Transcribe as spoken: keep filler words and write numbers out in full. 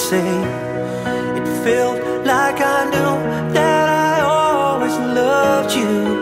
say. It felt like I knew that I always loved you.